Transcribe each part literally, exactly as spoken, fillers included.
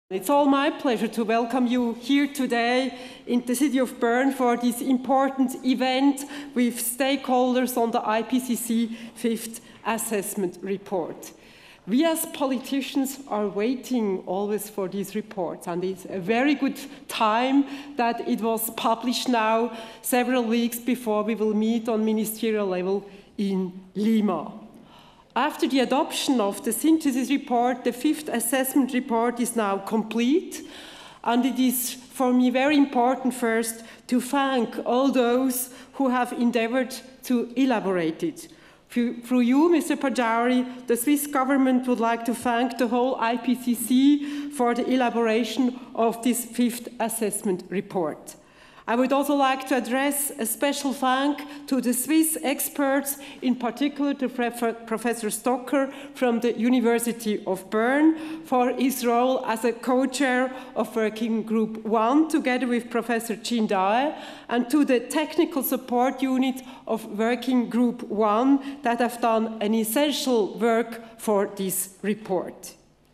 It's all my pleasure to welcome you here today in the city of Bern for this important event with stakeholders on the I P C C fifth Assessment Report. We as politicians are waiting always for these reports, and it's a very good time that it was published now several weeks before we will meet on ministerial level in Lima. After the adoption of the synthesis report, the fifth assessment report is now complete, and it is for me very important first to thank all those who have endeavored to elaborate it. Through you, Mister Pachauri, the Swiss government would like to thank the whole I P C C for the elaboration of this fifth assessment report. I would also like to address a special thank to the Swiss experts, in particular to Professor Stocker from the University of Bern for his role as a co-chair of Working Group one, together with Professor Jean Dae, and to the technical support unit of Working Group one that have done an essential work for this report.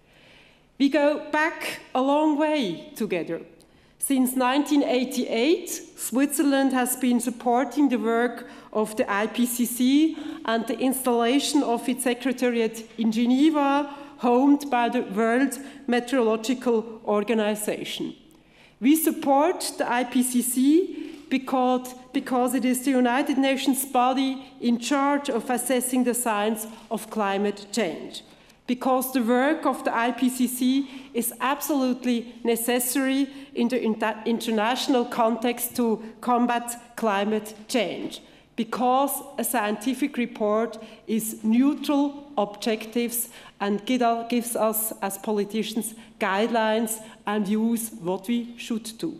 We go back a long way together. Since nineteen eighty-eight, Switzerland has been supporting the work of the I P C C and the installation of its secretariat in Geneva, homed by the World Meteorological Organization. We support the I P C C because, because it is the United Nations body in charge of assessing the science of climate change, because the work of the I P C C is absolutely necessary in the inter international context to combat climate change, because a scientific report is neutral, objectives, and gives us as politicians guidelines and views what we should do.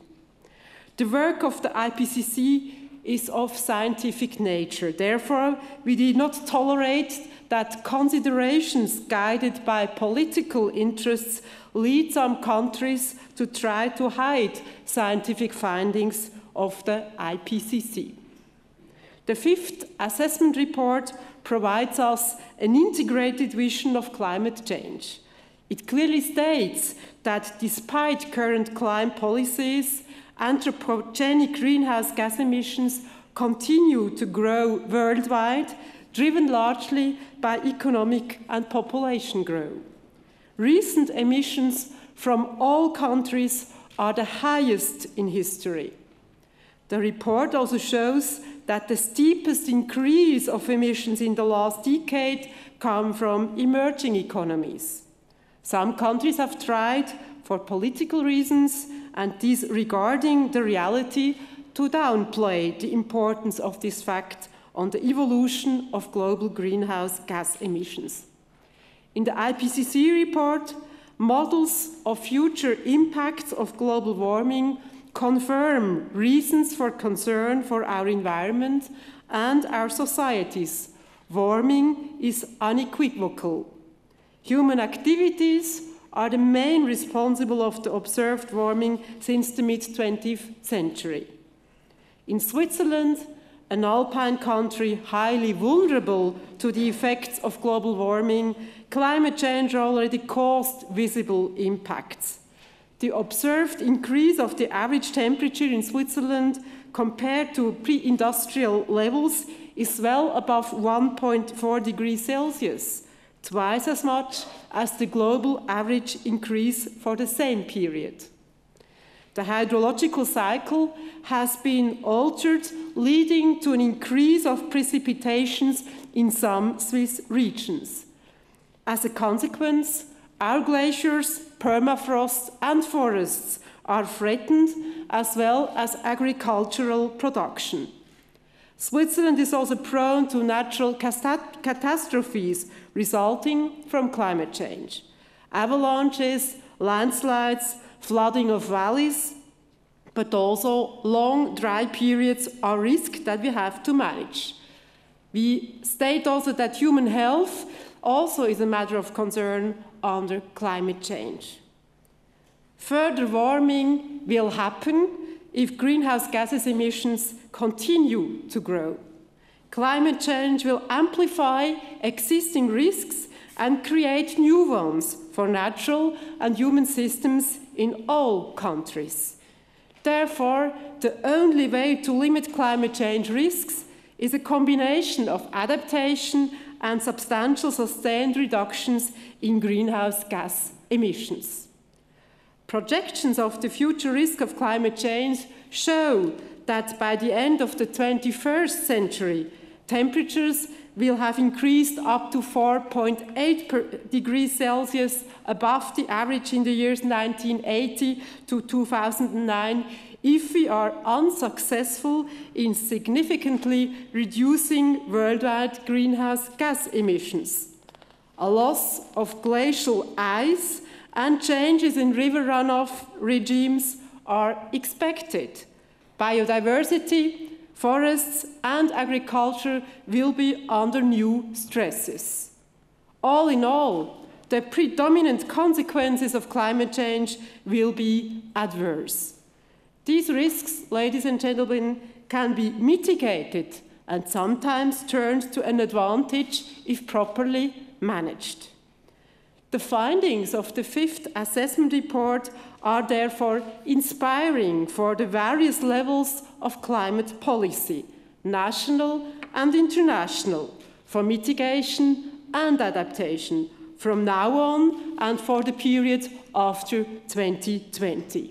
The work of the I P C C is of scientific nature. Therefore, we did not tolerate that considerations guided by political interests lead some countries to try to hide scientific findings of the I P C C. The fifth assessment report provides us an integrated vision of climate change. It clearly states that despite current climate policies, anthropogenic greenhouse gas emissions continue to grow worldwide, driven largely by economic and population growth. Recent emissions from all countries are the highest in history. The report also shows that the steepest increase of emissions in the last decade come from emerging economies. Some countries have tried, for political reasons, and disregarding the reality, to downplay the importance of this fact on the evolution of global greenhouse gas emissions. In the I P C C report, models of future impacts of global warming confirm reasons for concern for our environment and our societies. Warming is unequivocal. Human activities are the main responsible of the observed warming since the mid twentieth century. In Switzerland, an alpine country highly vulnerable to the effects of global warming, climate change already caused visible impacts. The observed increase of the average temperature in Switzerland compared to pre-industrial levels is well above one point four degrees Celsius, twice as much as the global average increase for the same period. The hydrological cycle has been altered, leading to an increase of precipitations in some Swiss regions. As a consequence, our glaciers, permafrost, and forests are threatened, as well as agricultural production. Switzerland is also prone to natural catastrophes resulting from climate change. Avalanches, landslides, flooding of valleys, but also long dry periods are risks that we have to manage. We state also that human health also is a matter of concern under climate change. Further warming will happen if greenhouse gases emissions continue to grow. Climate change will amplify existing risks and create new ones for natural and human systems in all countries. Therefore, the only way to limit climate change risks is a combination of adaptation and substantial sustained reductions in greenhouse gas emissions. Projections of the future risk of climate change show that by the end of the twenty-first century, temperatures will have increased up to four point eight degrees Celsius above the average in the years nineteen eighty to two thousand nine if we are unsuccessful in significantly reducing worldwide greenhouse gas emissions. A loss of glacial ice and changes in river runoff regimes are expected. Biodiversity, forests and agriculture will be under new stresses. All in all, the predominant consequences of climate change will be adverse. These risks, ladies and gentlemen, can be mitigated and sometimes turned to an advantage if properly managed. The findings of the fifth assessment report are therefore inspiring for the various levels of climate policy, national and international, for mitigation and adaptation from now on and for the period after twenty twenty.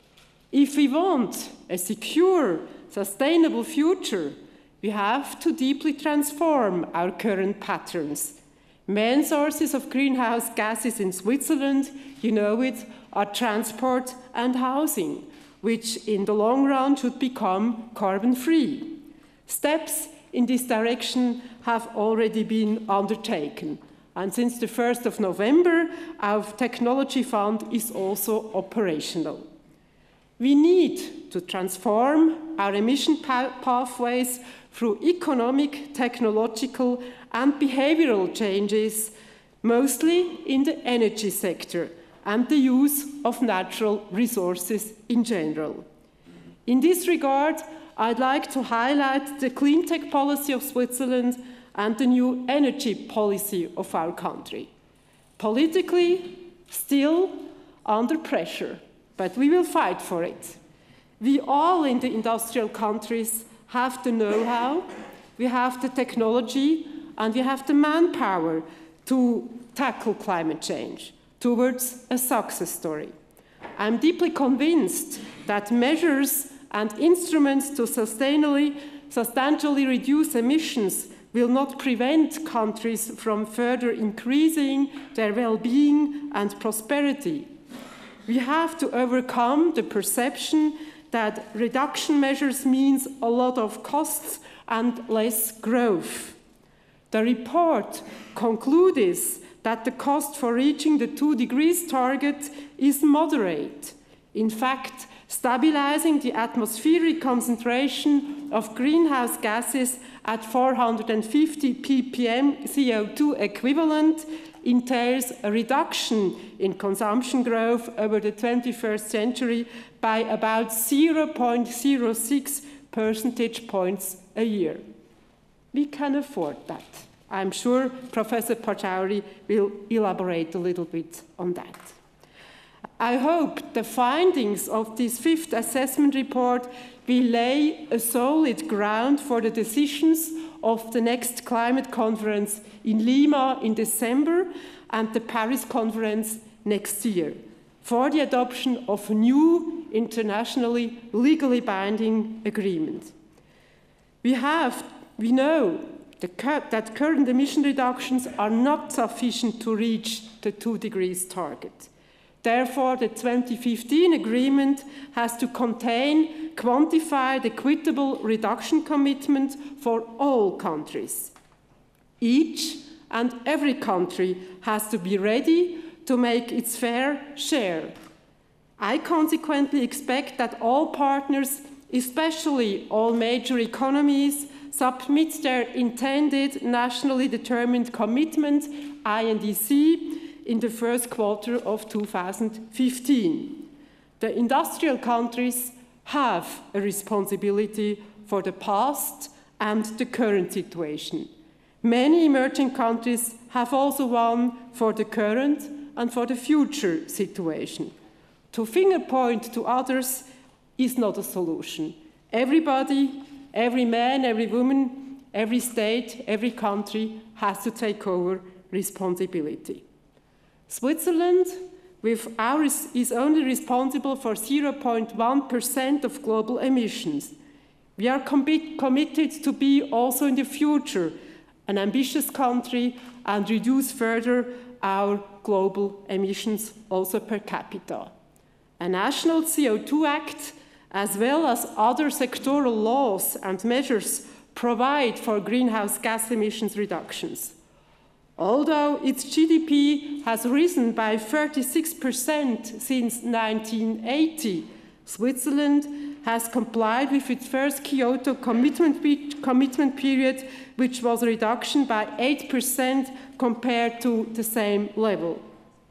If we want a secure, sustainable future, we have to deeply transform our current patterns. Main sources of greenhouse gases in Switzerland, you know it, are transport and housing, which in the long run should become carbon-free. Steps in this direction have already been undertaken, and since the first of November, our technology fund is also operational. We need to transform our emission pathways through economic, technological, and behavioral changes, mostly in the energy sector and the use of natural resources in general. In this regard, I'd like to highlight the clean tech policy of Switzerland and the new energy policy of our country. Politically, still under pressure, but we will fight for it. We all in the industrial countries have the know-how, we have the technology, and we have the manpower to tackle climate change towards a success story. I'm deeply convinced that measures and instruments to sustainably, substantially reduce emissions will not prevent countries from further increasing their well-being and prosperity. We have to overcome the perception that reduction measures means a lot of costs and less growth. The report concludes that the cost for reaching the two degrees target is moderate. In fact, stabilizing the atmospheric concentration of greenhouse gases at four hundred fifty p p m C O two equivalent entails a reduction in consumption growth over the twenty-first century by about zero point zero six percentage points a year. We can afford that. I'm sure Professor Pachauri will elaborate a little bit on that. I hope the findings of this fifth assessment report will lay a solid ground for the decisions of the next climate conference in Lima in December and the Paris conference next year for the adoption of a new internationally legally binding agreement. We have, we know that current emission reductions are not sufficient to reach the two degrees target. Therefore, the twenty fifteen agreement has to contain quantified equitable reduction commitment for all countries. Each and every country has to be ready to make its fair share. I consequently expect that all partners, especially all major economies, submit their intended nationally determined commitment, I N D C, in the first quarter of two thousand fifteen. The industrial countries have a responsibility for the past and the current situation. Many emerging countries have also one for the current and for the future situation. To finger point to others is not a solution. Everybody, every man, every woman, every state, every country has to take over responsibility. Switzerland, with ours, is only responsible for zero point one percent of global emissions. We are com committed to be also in the future an ambitious country and reduce further our global emissions also per capita. A national C O two Act, as well as other sectoral laws and measures, provide for greenhouse gas emissions reductions. Although its G D P has risen by thirty-six percent since nineteen eighty, Switzerland has complied with its first Kyoto commitment, pe commitment period, which was a reduction by eight percent compared to the same level.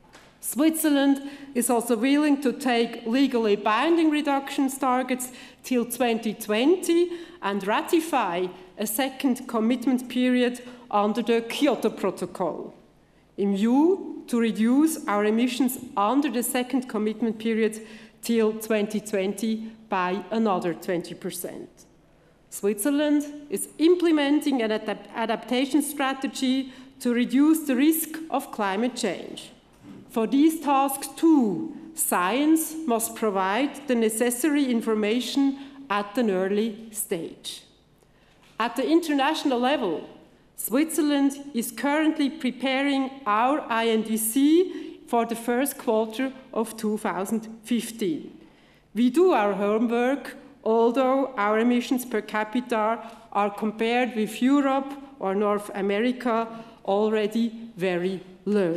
Switzerland is also willing to take legally binding reductions targets till twenty twenty and ratify a second commitment period under the Kyoto Protocol, in view to reduce our emissions under the second commitment period till twenty twenty by another twenty percent. Switzerland is implementing an adap adaptation strategy to reduce the risk of climate change. For these tasks too, science must provide the necessary information at an early stage. At the international level, Switzerland is currently preparing our I N D C for the first quarter of two thousand fifteen. We do our homework, although our emissions per capita are compared with Europe or North America already very low.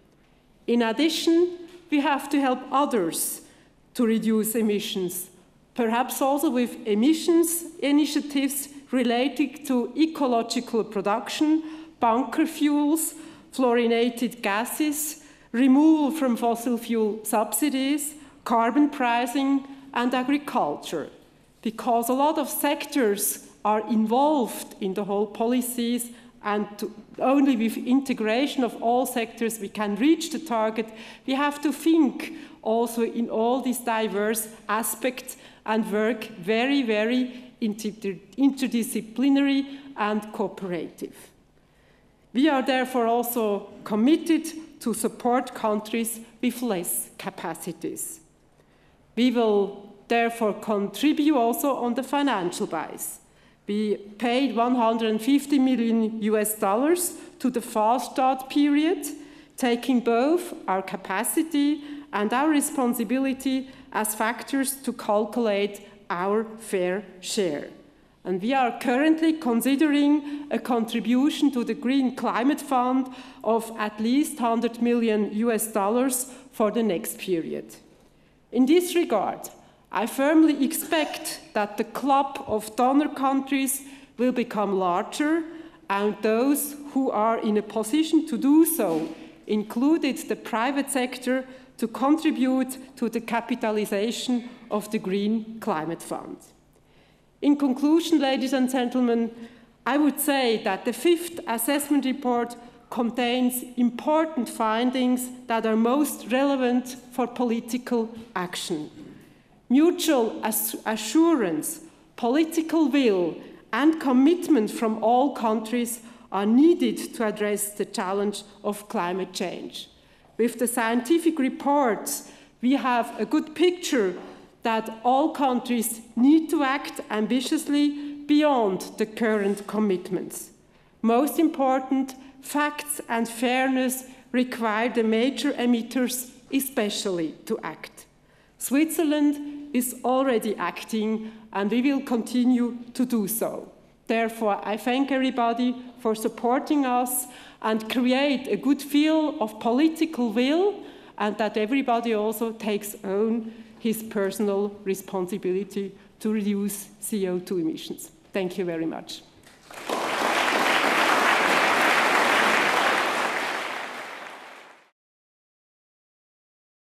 In addition, we have to help others to reduce emissions, perhaps also with emissions initiatives related to ecological production, bunker fuels, fluorinated gases, removal from fossil fuel subsidies, carbon pricing, and agriculture, because a lot of sectors are involved in the whole policies, and to, only with integration of all sectors we can reach the target. We have to think also in all these diverse aspects and work very, very inter interdisciplinary and cooperative. We are therefore also committed to support countries with less capacities. We will therefore contribute also on the financial base. We paid one hundred fifty million U S dollars to the Fast Start period, taking both our capacity and our responsibility as factors to calculate our fair share. And we are currently considering a contribution to the Green Climate Fund of at least one hundred million U S dollars for the next period. In this regard, I firmly expect that the club of donor countries will become larger, and those who are in a position to do so, included the private sector, to contribute to the capitalization of the Green Climate Fund. In conclusion, ladies and gentlemen, I would say that the fifth assessment report contains important findings that are most relevant for political action. Mutual assurance, political will, and commitment from all countries are needed to address the challenge of climate change. With the scientific reports, we have a good picture that all countries need to act ambitiously beyond the current commitments. Most important, facts and fairness require the major emitters especially to act. Switzerland is already acting, and we will continue to do so. Therefore, I thank everybody for supporting us and create a good feel of political will, and that everybody also takes on his personal responsibility to reduce C O two emissions. Thank you very much.